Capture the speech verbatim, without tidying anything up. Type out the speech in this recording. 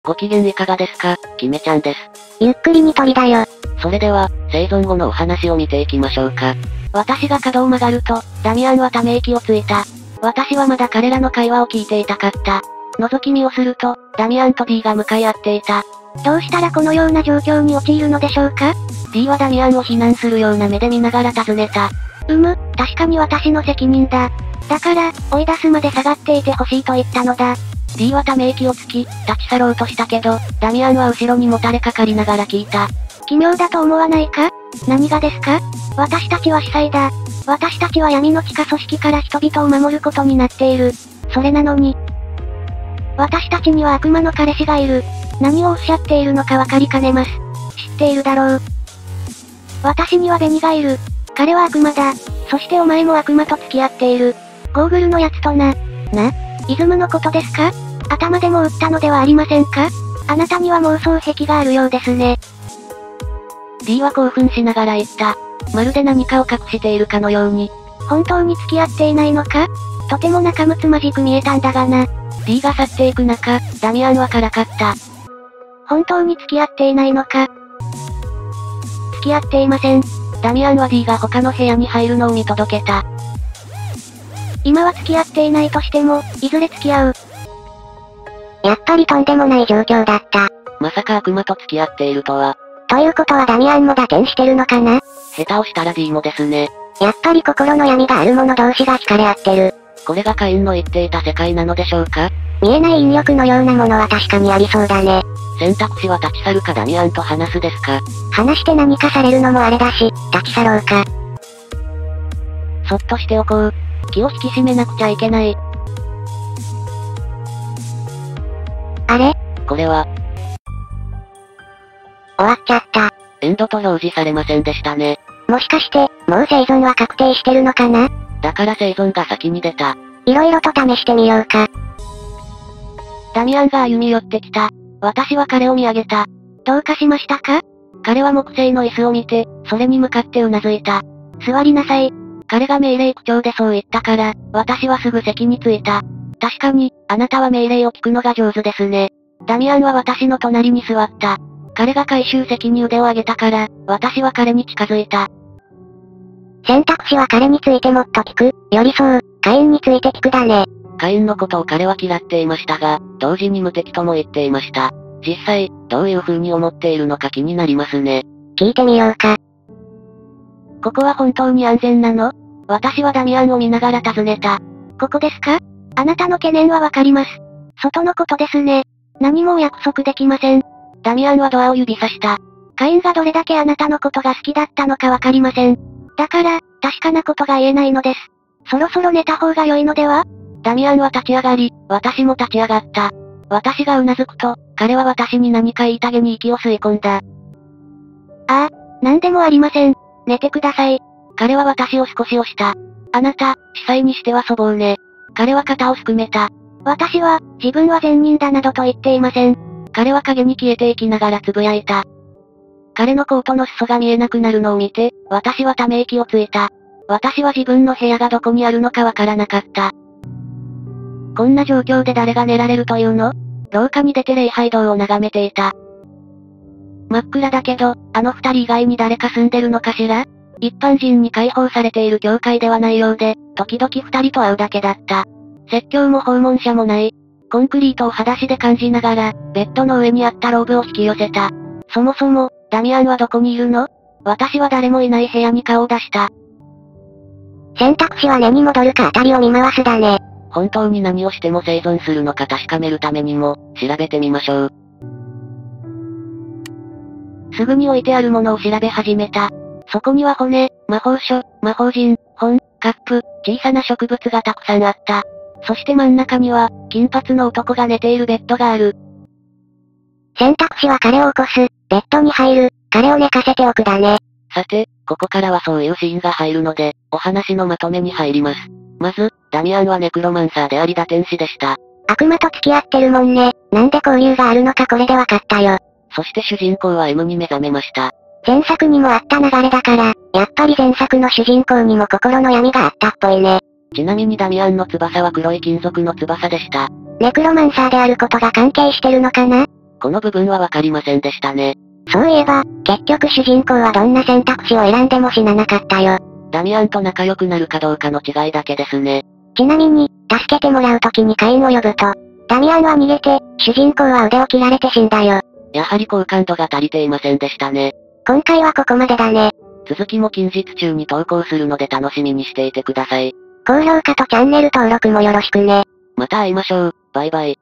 ご機嫌いかがですか、キメちゃんです。 ゆっくりに鳥だよ。 それでは、生存後のお話を見ていきましょうか。 私が角を曲がると、ダミアンはため息をついた。私はまだ彼らの会話を聞いていたかった。覗き見をすると、ダミアンと D が向かい合っていた。 どうしたらこのような状況に陥るのでしょうか？ D はダミアンを非難するような目で見ながら尋ねた。 うむ、確かに私の責任だ。だから、追い出すまで下がっていてほしいと言ったのだ。 D はため息をつき、立ち去ろうとしたけど、ダミアンは後ろにもたれかかりながら聞いた。 奇妙だと思わないか？何がですか？私たちは司祭だ。私たちは闇の地下組織から人々を守ることになっている。それなのに、私たちには悪魔の彼氏がいる。何をおっしゃっているのかわかりかねます。知っているだろう。私にはベニがいる。彼は悪魔だ。そしてお前も悪魔と付き合っている。ゴーグルのやつとな。な？イズムのことですか？頭でも打ったのではありませんか？あなたには妄想癖があるようですね。 D は興奮しながら言った。まるで何かを隠しているかのように。 本当に付き合っていないのか？とても仲睦まじく見えたんだがな。 D が去っていく中、ダミアンはからかった。 本当に付き合っていないのか？付き合っていません。 ダミアンは D が他の部屋に入るのを見届けた。 今は付き合っていないとしても、いずれ付き合う。やっぱりとんでもない状況だった。 まさか悪魔と付き合っているとは。 ということはダミアンも打点してるのかな？ 下手をしたら D もですね。 やっぱり心の闇がある者同士が惹かれ合ってる。 これがカインの言っていた世界なのでしょうか？ 見えない引力のようなものは確かにありそうだね。 選択肢は立ち去るかダミアンと話すですか？ 話して何かされるのもあれだし、立ち去ろうか。 そっとしておこう。気を引き締めなくちゃいけない。 あれ？ これは、 終わっちゃった。 エンドと表示されませんでしたね。 もしかして、もう生存は確定してるのかな？ だから生存が先に出た。 色々と試してみようか。 ダミアンが歩み寄ってきた。私は彼を見上げた。 どうかしましたか？ 彼は木製の椅子を見て、それに向かってうなずいた。 座りなさい。 彼が命令口調でそう言ったから、私はすぐ席に着いた。確かに、あなたは命令を聞くのが上手ですね。ダミアンは私の隣に座った。彼が回収席に腕を上げたから、私は彼に近づいた。 選択肢は彼についてもっと聞く、寄り添う、カインについて聞くだね。 カインのことを彼は嫌っていましたが、同時に無敵とも言っていました。実際、どういう風に思っているのか気になりますね。 聞いてみようか。 ここは本当に安全なの？私はダミアンを見ながら尋ねた。 ここですか？あなたの懸念はわかります。外のことですね。何もお約束できません。 ダミアンはドアを指さした。 カインがどれだけあなたのことが好きだったのかわかりません。だから、確かなことが言えないのです。そろそろ寝た方が良いのでは？ ダミアンは立ち上がり、私も立ち上がった。私がうなずくと、彼は私に何か言いたげに息を吸い込んだ。ああ、なんでもありません。寝てください。 彼は私を少し押した。あなた、司祭にしては粗暴ね。彼は肩をすくめた。 私は、自分は善人だなどと言っていません。 彼は影に消えていきながら呟いた。彼のコートの裾が見えなくなるのを見て、私はため息をついた。私は自分の部屋がどこにあるのかわからなかった。こんな状況で誰が寝られるというの？廊下に出て礼拝堂を眺めていた。真っ暗だけど、あの二人以外に誰か住んでるのかしら？一般人に開放されている教会ではないようで、時々二人と会うだけだった。説教も訪問者もない。コンクリートを裸足で感じながら、ベッドの上にあったローブを引き寄せた。そもそも、ダミアンはどこにいるの？私は誰もいない部屋に顔を出した。 選択肢は寝に戻るかあたりを見回すだね。 本当に何をしても生存するのか確かめるためにも、調べてみましょう。 すぐに置いてあるものを調べ始めた。そこには骨、魔法書、魔法陣、本、カップ、小さな植物がたくさんあった。そして真ん中には、金髪の男が寝ているベッドがある。 選択肢は彼を起こす、ベッドに入る、彼を寝かせておくだね。 さて、ここからはそういうシーンが入るので、お話のまとめに入ります。まず、ダミアンはネクロマンサーであり打天使でした。 悪魔と付き合ってるもんね。なんで交流があるのかこれでわかったよ。 そして主人公は M に目覚めました。 前作にもあった流れだから、やっぱり前作の主人公にも心の闇があったっぽいね。 ちなみにダミアンの翼は黒い金属の翼でした。 ネクロマンサーであることが関係してるのかな？ この部分はわかりませんでしたね。 そういえば、結局主人公はどんな選択肢を選んでも死ななかったよ。 ダミアンと仲良くなるかどうかの違いだけですね。 ちなみに、助けてもらう時にカインを呼ぶと、ダミアンは逃げて、主人公は腕を切られて死んだよ。 やはり好感度が足りていませんでしたね。 今回はここまでだね。 続きも近日中に投稿するので楽しみにしていてください。 高評価とチャンネル登録もよろしくね。 また会いましょう。バイバイ。